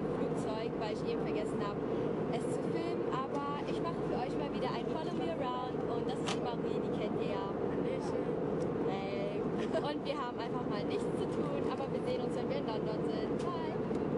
Flugzeug, weil ich eben vergessen habe, es zu filmen. Aber ich mache für euch mal wieder ein Follow Me Around und das ist die Marie, die kennt ihr ja. Hey. Und wir haben einfach mal nichts zu tun, aber wir sehen uns, wenn wir in London sind. Bye!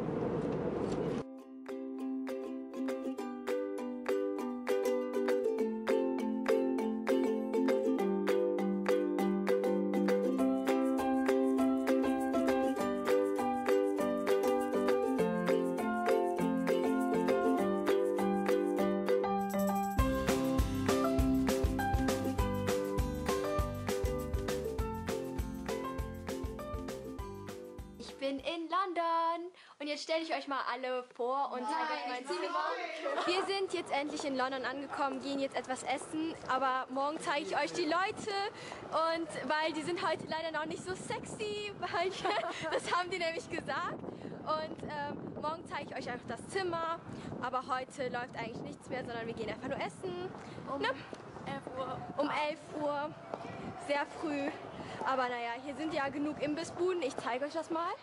Ich bin in London und jetzt stelle ich euch mal alle vor und zeige euch mein Zimmer. Wir sind jetzt endlich in London angekommen, gehen jetzt etwas essen, aber morgen zeige ich euch die Leute und weil die sind heute leider noch nicht so sexy, weil das haben die nämlich gesagt. Und morgen zeige ich euch einfach das Zimmer, aber heute läuft eigentlich nichts mehr, sondern wir gehen einfach nur essen. Um 11 Uhr. Um 11 Uhr, sehr früh. Aber naja, hier sind ja genug Imbissbuden. Ich zeige euch das mal.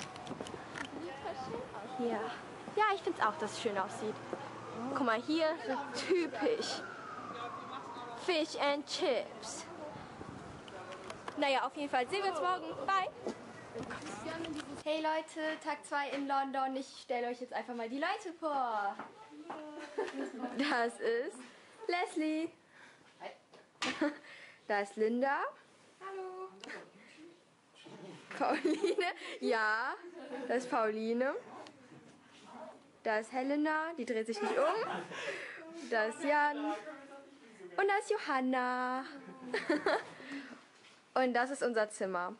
Hier. Ja, ich finde es auch, dass es schön aussieht. Guck mal, hier so typisch. Fish and Chips. Naja, auf jeden Fall sehen wir uns morgen. Bye! Hey Leute, Tag 2 in London. Ich stelle euch jetzt einfach mal die Leute vor. Das ist Leslie. Da ist Linda. Hallo. Pauline. Ja, das ist Pauline. Da ist Helena, die dreht sich nicht um. Da ist Jan. Und da ist Johanna. Und das ist unser Zimmer.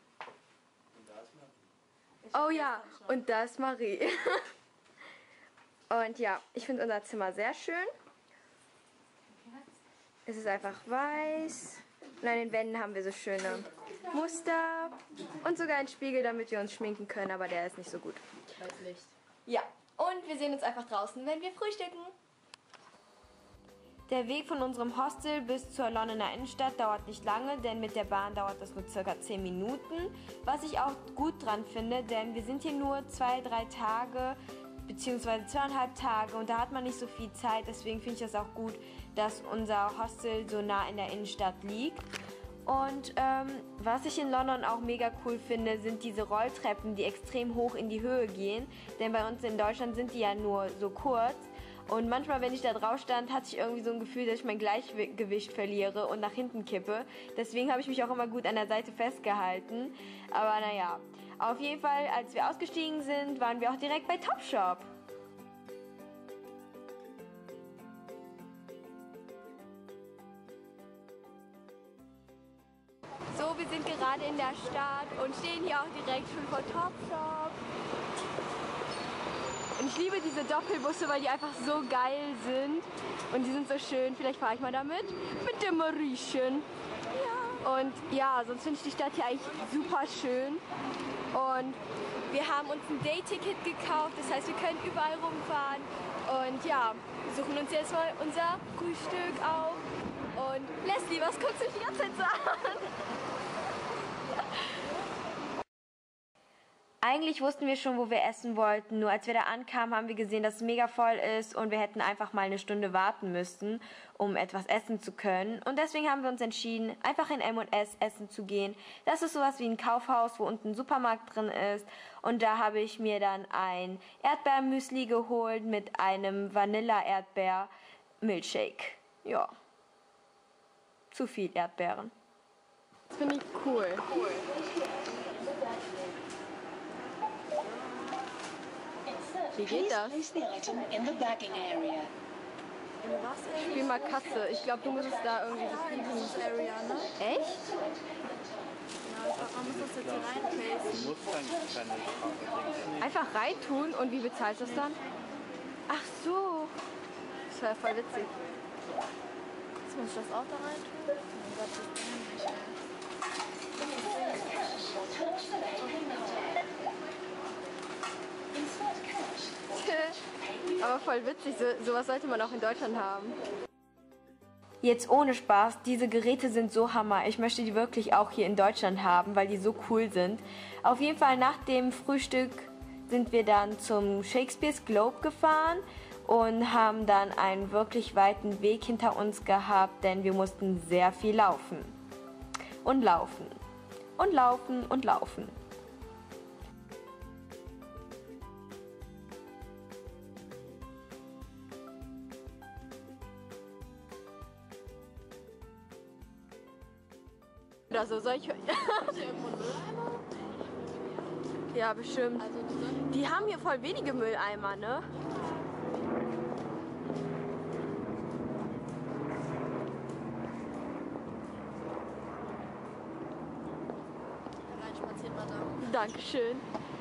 Oh ja, und da ist Marie. Und ja, ich finde unser Zimmer sehr schön. Es ist einfach weiß. Und an den Wänden haben wir so schöne Muster. Und sogar einen Spiegel, damit wir uns schminken können, aber der ist nicht so gut. Als Licht. Ja, und wir sehen uns einfach draußen, wenn wir frühstücken. Der Weg von unserem Hostel bis zur Londoner Innenstadt dauert nicht lange, denn mit der Bahn dauert das nur ca. 10 Minuten. Was ich auch gut dran finde, denn wir sind hier nur 2-3 Tage beziehungsweise 2,5 Tage und da hat man nicht so viel Zeit. Deswegen finde ich das auch gut, dass unser Hostel so nah in der Innenstadt liegt. Und was ich in London auch mega cool finde, sind diese Rolltreppen, die extrem hoch in die Höhe gehen. Denn bei uns in Deutschland sind die ja nur so kurz. Und manchmal, wenn ich da drauf stand, hatte ich irgendwie so ein Gefühl, dass ich mein Gleichgewicht verliere und nach hinten kippe. Deswegen habe ich mich auch immer gut an der Seite festgehalten. Aber naja, auf jeden Fall, als wir ausgestiegen sind, waren wir auch direkt bei Topshop. So, wir sind gerade in der Stadt und stehen hier auch direkt schon vor Topshop. Und ich liebe diese Doppelbusse, weil die einfach so geil sind. Und die sind so schön. Vielleicht fahre ich mal damit. Mit dem Mariechen. Ja. Und ja, sonst finde ich die Stadt hier eigentlich super schön. Und wir haben uns ein Day-Ticket gekauft. Das heißt, wir können überall rumfahren. Und ja, wir suchen uns jetzt mal unser Frühstück auf. Und Leslie, was guckst du dich die ganze Zeit so an? Eigentlich wussten wir schon, wo wir essen wollten, nur als wir da ankamen, haben wir gesehen, dass es mega voll ist und wir hätten einfach mal eine Stunde warten müssen, um etwas essen zu können. Und deswegen haben wir uns entschieden, einfach in M&S essen zu gehen. Das ist sowas wie ein Kaufhaus, wo unten ein Supermarkt drin ist. Und da habe ich mir dann ein Erdbeermüsli geholt mit einem Vanilla-Erdbeer-Milchshake. Ja, zu viel Erdbeeren. Das finde ich cool. Wie geht das? Spiel mal Kasse. Ich glaube, du musst da irgendwie das Area, ne? Echt? Ja, ich glaube, man muss das jetzt hier reinpacen. Du musst keine Dings. Einfach reintun und wie bezahlst du das dann? Ach so. Das wäre voll witzig. Jetzt muss ich das auch da reintun. Oh Gott, das ist Aber voll witzig, sowas sollte man auch in Deutschland haben. Jetzt ohne Spaß, diese Geräte sind so Hammer. Ich möchte die wirklich auch hier in Deutschland haben, weil die so cool sind. Auf jeden Fall nach dem Frühstück sind wir dann zum Shakespeare's Globe gefahren und haben dann einen wirklich weiten Weg hinter uns gehabt, denn wir mussten sehr viel laufen. Und laufen. Und laufen und laufen. Oder so, soll ich... Ja, bestimmt. Die haben hier voll wenige Mülleimer, ne? Spazieren wir da. Dankeschön.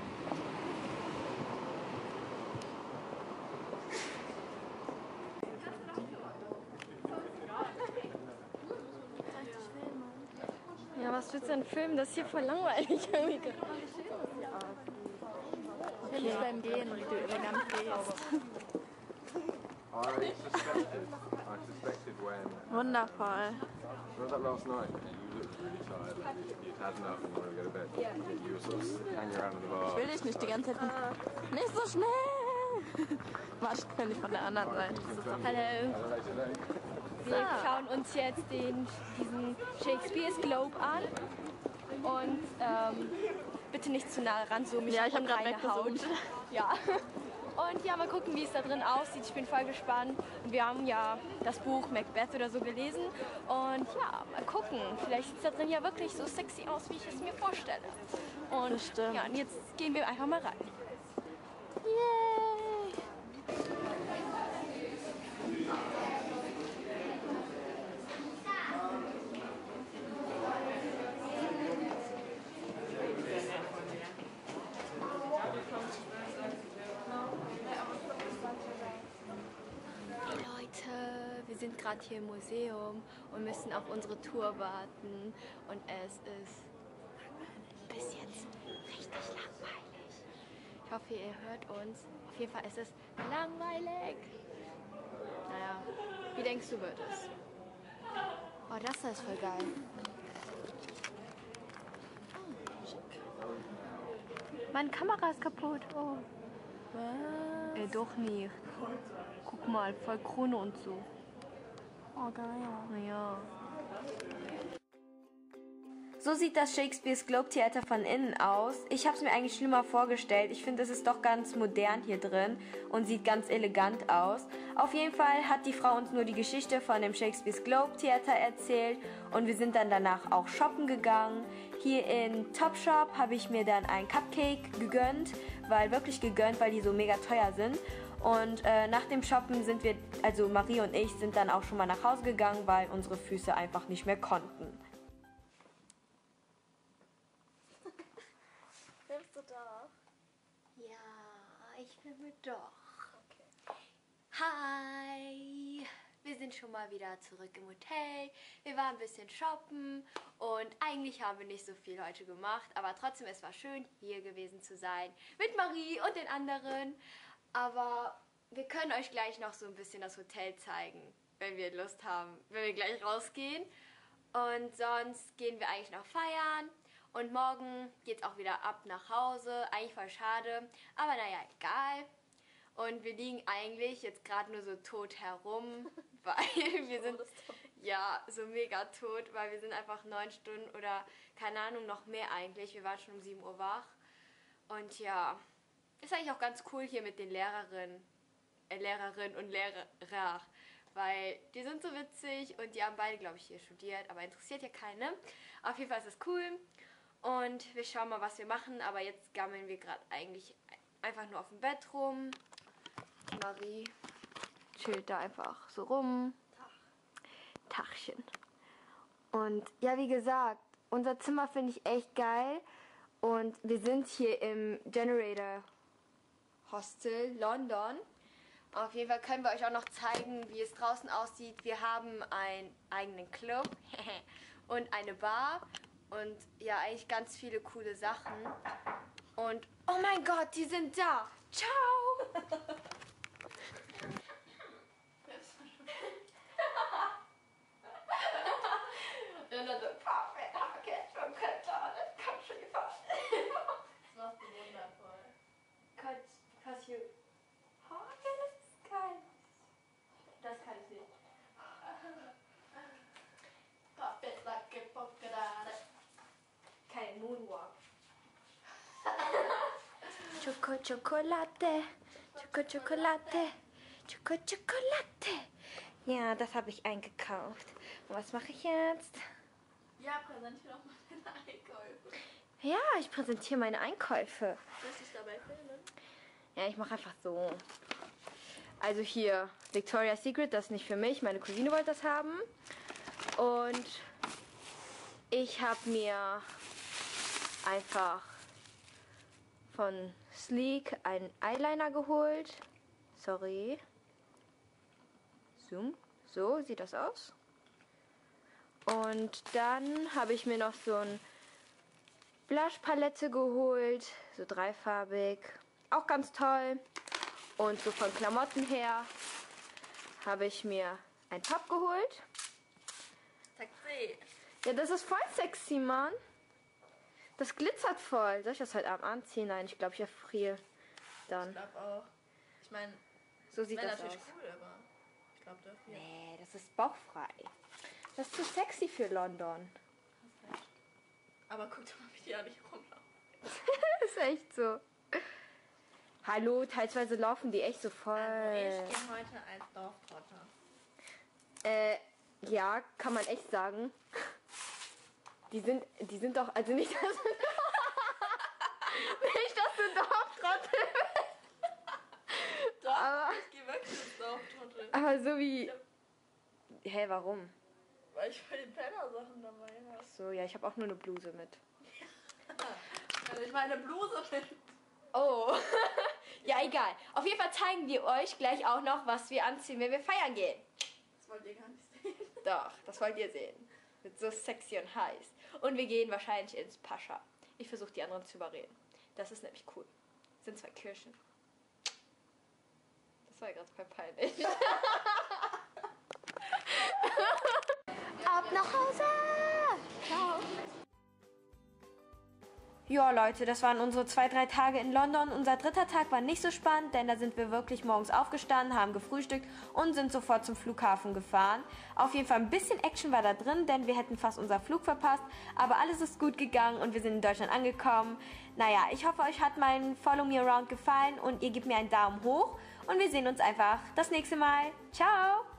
Ja, was willst du denn filmen? Das ist hier voll langweilig irgendwie. Ich will nicht beim Gehen, du elegant gehst. Wundervoll. Was that last night? You looked really tired. You'd had enough and you wanted to go to bed. You were sort of hanging around in the bar. Ich will dich nicht die ganze Zeit. Nicht so schnell! Warte, ich kann von der anderen Seite. Hallo. Wir schauen uns jetzt diesen Shakespeare's Globe an. Und bitte nicht zu nah ran, so mich Ja, ich habe gerade unreine Haut. weggezoomt. Ja. Und ja, mal gucken, wie es da drin aussieht. Ich bin voll gespannt. Und wir haben ja das Buch Macbeth oder so gelesen. Und ja, mal gucken. Vielleicht sieht es da drin ja wirklich so sexy aus, wie ich es mir vorstelle. Und Bestimmt. ja, und jetzt gehen wir einfach mal rein. Yay! Leute, wir sind gerade hier im Museum und müssen auf unsere Tour warten. Und es ist bis jetzt richtig langweilig. Ich hoffe, ihr hört uns. Auf jeden Fall ist es langweilig. Naja, wie denkst du, wird es? Oh, das da ist voll geil. Meine Kamera ist kaputt. Oh. Was? Doch nicht. Guck mal, voll Krone und so. Oh, geil. Naja. So sieht das Shakespeare's Globe Theater von innen aus. Ich habe es mir eigentlich schlimmer vorgestellt. Ich finde, es ist doch ganz modern hier drin und sieht ganz elegant aus. Auf jeden Fall hat die Frau uns nur die Geschichte von dem Shakespeare's Globe Theater erzählt und wir sind dann danach auch shoppen gegangen. Hier in Topshop habe ich mir dann ein Cupcake gegönnt, weil die so mega teuer sind. Und nach dem Shoppen sind wir, also Marie und ich, sind dann auch schon mal nach Hause gegangen, weil unsere Füße einfach nicht mehr konnten. Filmst du da? Ja, ich filme doch. Okay. Hi! Wir sind schon mal wieder zurück im Hotel. Wir waren ein bisschen shoppen und eigentlich haben wir nicht so viel heute gemacht, aber trotzdem, es war schön, hier gewesen zu sein mit Marie und den anderen. Aber wir können euch gleich noch so ein bisschen das Hotel zeigen, wenn wir Lust haben, wenn wir gleich rausgehen. Und sonst gehen wir eigentlich noch feiern. Und morgen geht's auch wieder ab nach Hause. Eigentlich voll schade, aber naja, egal. Und wir liegen eigentlich jetzt gerade nur so tot herum, weil wir sind ja so mega tot, weil wir sind einfach 9 Stunden oder keine Ahnung, noch mehr eigentlich. Wir waren schon um 7 Uhr wach. Und ja, ist eigentlich auch ganz cool hier mit den Lehrerinnen und Lehrer, weil die sind so witzig und die haben beide, glaube ich, hier studiert, aber interessiert ja keine. Auf jeden Fall ist es cool und wir schauen mal, was wir machen, aber jetzt gammeln wir gerade eigentlich einfach nur auf dem Bett rum. Marie chillt da einfach so rum. Tachchen. Und ja, wie gesagt, unser Zimmer finde ich echt geil und wir sind hier im Generator Hostel London. Auf jeden Fall können wir euch auch noch zeigen, wie es draußen aussieht. Wir haben einen eigenen Club und eine Bar und ja, eigentlich ganz viele coole Sachen. Und oh mein Gott, die sind da. Ciao. Schokolade. Schokolade. Ja, das habe ich eingekauft. Und was mache ich jetzt? Ja, präsentiere doch mal deine Einkäufe. Ja, ich präsentiere meine Einkäufe. Lass dich dabei filmen. Ja, ich mache einfach so. Also hier, Victoria's Secret, das ist nicht für mich. Meine Cousine wollte das haben. Und ich habe mir einfach von Sleek einen Eyeliner geholt. Sorry. Zoom. So sieht das aus. Und dann habe ich mir noch so ein Blush-Palette geholt. So dreifarbig. Auch ganz toll. Und so von Klamotten her habe ich mir ein Top geholt. Sexy. Ja, das ist voll sexy, Mann. Das glitzert voll. Soll ich das heute Abend anziehen? Nein, ich glaube, ich erfriere dann. Ich glaube auch. Ich meine, So sieht wäre das aus. natürlich cool, aber ich glaube dafür. Nee, das ist bauchfrei. Das ist zu sexy für London. Hast recht. Aber guck doch mal, wie die alle hier rumlaufen. Ist echt so. Hallo, teilweise laufen die echt so voll. Also ich gehe heute als Dorftrotter. Ja, kann man echt sagen. Die sind doch, also nicht, dass du, nicht, dass du Dorftrottel bist. Doch, Aber- ich gehe wirklich als Dorftrottel. Aber so wie... Hä, warum? Weil ich voll die Penner-Sachen dabei habe. So, ja, ich habe auch nur eine Bluse mit. Also ich meine Bluse mit. Oh. Ja, egal. Auf jeden Fall zeigen wir euch gleich auch noch, was wir anziehen, wenn wir feiern gehen. Das wollt ihr gar nicht sehen. Doch, das wollt ihr sehen. Wird so sexy und heiß. Und wir gehen wahrscheinlich ins Pascha. Ich versuche die anderen zu überreden. Das ist nämlich cool. Das sind 2 Kirschen. Das war ja gerade voll peinlich. Ab nach Hause! Ciao! Ja, Leute, das waren unsere 2-3 Tage in London. Unser 3. Tag war nicht so spannend, denn da sind wir wirklich morgens aufgestanden, haben gefrühstückt und sind sofort zum Flughafen gefahren. Auf jeden Fall ein bisschen Action war da drin, denn wir hätten fast unseren Flug verpasst. Aber alles ist gut gegangen und wir sind in Deutschland angekommen. Naja, ich hoffe, euch hat mein Follow Me Around gefallen und ihr gebt mir einen Daumen hoch. Und wir sehen uns einfach das nächste Mal. Ciao!